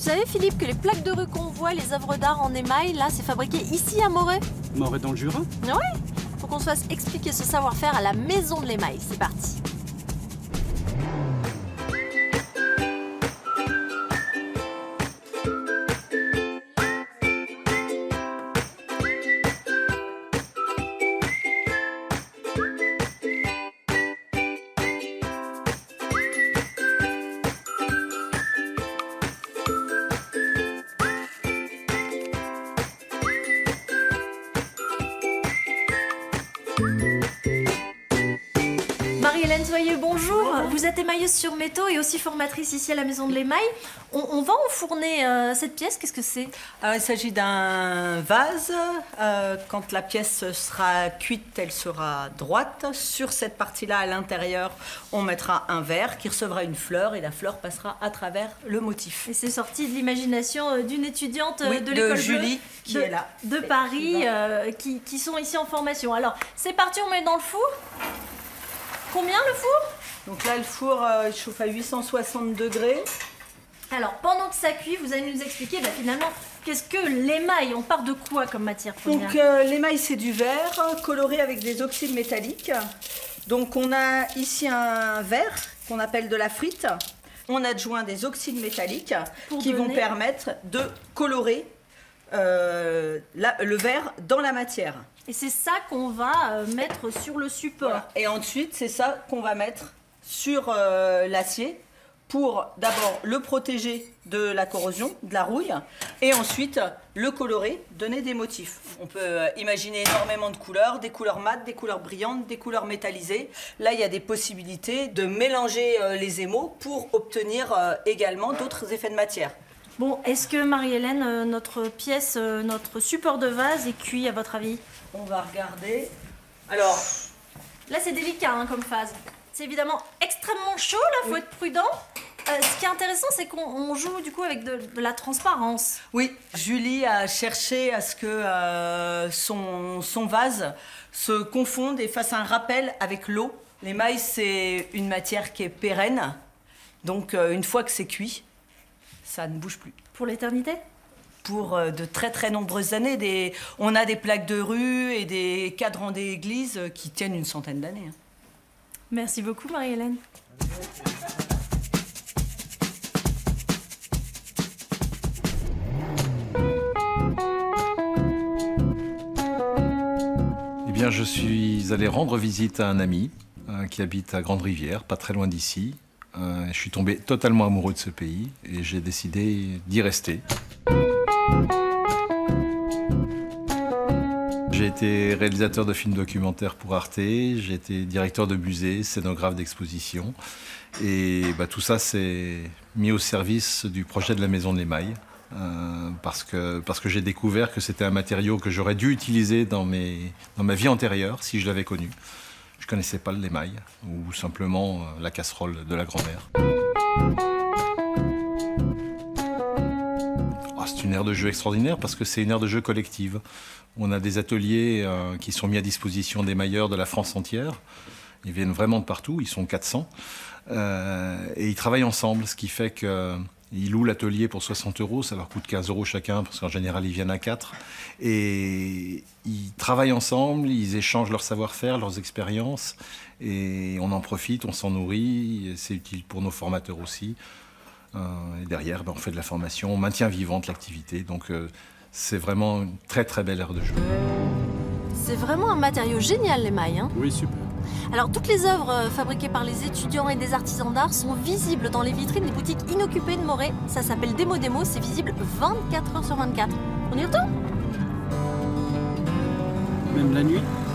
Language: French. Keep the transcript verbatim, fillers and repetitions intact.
savez, Philippe, que les plaques de rue qu'on voit, les œuvres d'art en émail, là, c'est fabriqué ici à Moret? Moret dans le Jura? Ouais. Faut qu'on se fasse expliquer ce savoir-faire à la maison de l'émail. C'est parti. Marie-Hélène Soyeux, bonjour. Vous êtes émailleuse sur métaux et aussi formatrice ici à la Maison de l'Émail. On, on va enfourner euh, cette pièce, qu'est-ce que c'est? Alors, il s'agit d'un vase. Euh, quand la pièce sera cuite, elle sera droite. Sur cette partie-là, à l'intérieur, on mettra un verre qui recevra une fleur et la fleur passera à travers le motif. Et c'est sorti de l'imagination d'une étudiante oui, de l'école Julie qui de, est là. De Paris, euh, qui, qui sont ici en formation. Alors, c'est parti, on met dans le four. Combien le four? Donc là, le four euh, il chauffe à huit cent soixante degrés. Alors, pendant que ça cuit, vous allez nous expliquer bah, finalement, qu'est-ce que l'émail? On part de quoi comme matière première? Donc euh, l'émail, c'est du verre coloré avec des oxydes métalliques. Donc on a ici un verre qu'on appelle de la frite. On adjoint des oxydes métalliques Pour qui donner... vont permettre de colorer euh, la, le verre dans la matière. Et c'est ça qu'on va euh, mettre sur le support. Voilà. Et ensuite, c'est ça qu'on va mettre sur euh, l'acier pour d'abord le protéger de la corrosion, de la rouille, et ensuite le colorer, donner des motifs. On peut euh, imaginer énormément de couleurs, des couleurs mates, des couleurs brillantes, des couleurs métallisées. Là, il y a des possibilités de mélanger euh, les émaux pour obtenir euh, également d'autres effets de matière. Bon, est-ce que Marie-Hélène, euh, notre pièce, euh, notre support de vase est cuit à votre avis? On va regarder. Alors, là c'est délicat hein, comme phase. C'est évidemment extrêmement chaud, là, faut oui. être prudent. Euh, ce qui est intéressant, c'est qu'on joue du coup avec de, de la transparence. Oui, Julie a cherché à ce que euh, son, son vase se confonde et fasse un rappel avec l'eau. L'émail, c'est une matière qui est pérenne. Donc, euh, une fois que c'est cuit, ça ne bouge plus. Pour l'éternité? Pour de très très nombreuses années. Des... On a des plaques de rue et des cadrans d'église qui tiennent une centaine d'années. Merci beaucoup Marie-Hélène. Eh bien, je suis allé rendre visite à un ami euh, qui habite à Grande-Rivière, pas très loin d'ici. Euh, je suis tombé totalement amoureux de ce pays et j'ai décidé d'y rester. J'ai été réalisateur de films documentaires pour Arte, j'ai été directeur de musée, scénographe d'exposition. Et bah, tout ça s'est mis au service du projet de la Maison de l'Émail. Euh, parce que, parce que j'ai découvert que c'était un matériau que j'aurais dû utiliser dans, mes, dans ma vie antérieure, si je l'avais connu. Je ne connaissais pas l'émail, ou simplement euh, la casserole de la grand-mère. Oh, c'est une aire de jeu extraordinaire parce que c'est une aire de jeu collective. On a des ateliers euh, qui sont mis à disposition des mailleurs de la France entière. Ils viennent vraiment de partout, ils sont quatre cents. Euh, et ils travaillent ensemble, ce qui fait qu'ils louent l'atelier pour soixante euros, ça leur coûte quinze euros chacun, parce qu'en général, ils viennent à quatre. Et ils travaillent ensemble, ils échangent leur savoir-faire, leurs expériences, et on en profite, on s'en nourrit, c'est utile pour nos formateurs aussi. Euh, et derrière, ben, on fait de la formation, on maintient vivante l'activité, donc euh, c'est vraiment une très très belle aire de jeu. C'est vraiment un matériau génial, l'émail, hein? Oui, super. Alors, toutes les œuvres fabriquées par les étudiants et des artisans d'art sont visibles dans les vitrines des boutiques inoccupées de Moret. Ça s'appelle Démo Démo, c'est visible vingt-quatre heures sur vingt-quatre. On y retourne? Même la nuit?